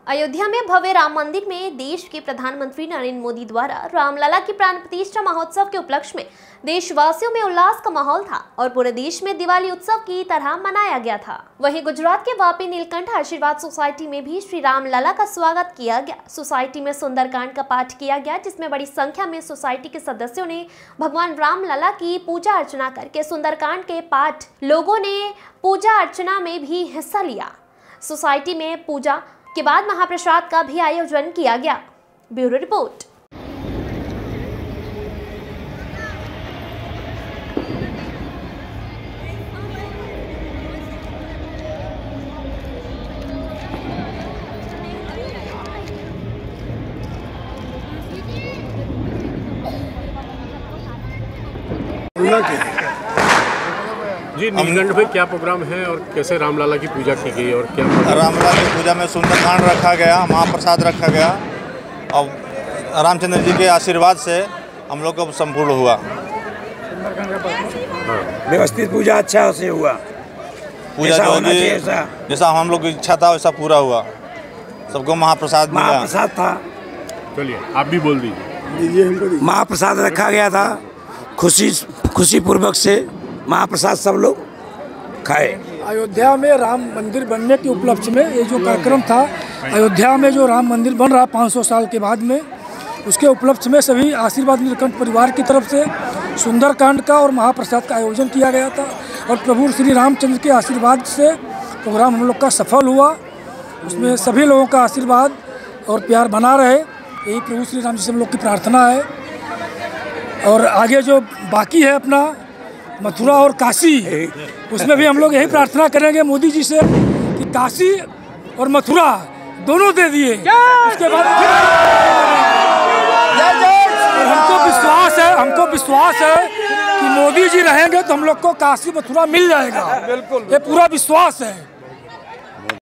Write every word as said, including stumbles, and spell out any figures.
अयोध्या में भव्य राम मंदिर में देश के प्रधानमंत्री नरेंद्र मोदी द्वारा रामलला की प्राण प्रतिष्ठा महोत्सव के उपलक्ष्य में देशवासियों में उल्लास का माहौल था और पूरे देश में दिवाली उत्सव की तरह मनाया गया था। वहीं गुजरात के वापी नीलकंठ आशीर्वाद सोसाइटी में भी श्री रामलला का स्वागत किया गया। सोसाइटी में सुंदरकांड का पाठ किया गया, जिसमें बड़ी संख्या में सोसाइटी के सदस्यों ने भगवान रामलला की पूजा अर्चना करके सुंदरकांड के पाठ लोगों ने पूजा अर्चना में भी हिस्सा लिया। सोसाइटी में पूजा के बाद महाप्रसाद का भी आयोजन किया गया। Bureau report. जी, नीलकंठ में क्या प्रोग्राम है और कैसे रामलला की पूजा की गई और क्या? रामलला की पूजा में सुंदरकांड रखा गया, महाप्रसाद रखा गया और रामचंद्र जी के आशीर्वाद से हम लोग को संपूर्ण हुआ। व्यवस्थित पूजा अच्छा से हुआ। पूजा जो है जैसा हम लोग की इच्छा था वैसा पूरा हुआ। सबको महाप्रसाद मिला। महाप्रसाद था। चलिए आप भी बोल दीजिए। महाप्रसाद रखा गया था, खुशी खुशी पूर्वक से महाप्रसाद सब लोग खाए। अयोध्या में राम मंदिर बनने के उपलक्ष्य में ये जो कार्यक्रम था, अयोध्या में जो राम मंदिर बन रहा पाँच सौ साल के बाद में, उसके उपलक्ष्य में सभी आशीर्वाद नीलकंठ परिवार की तरफ से सुंदरकांड का और महाप्रसाद का आयोजन किया गया था और प्रभु श्री रामचंद्र के आशीर्वाद से प्रोग्राम हम लोग का सफल हुआ। उसमें सभी लोगों का आशीर्वाद और प्यार बना रहे, यही प्रभु श्री राम जी से हम लोग की प्रार्थना है। और आगे जो बाकी है अपना मथुरा और काशी, उसमें भी हम लोग यही प्रार्थना करेंगे मोदी जी से कि काशी और मथुरा दोनों दे दिए। उसके बाद और हमको विश्वास है हमको विश्वास है कि मोदी जी रहेंगे तो हम लोग को काशी मथुरा मिल जाएगा। ये पूरा विश्वास है।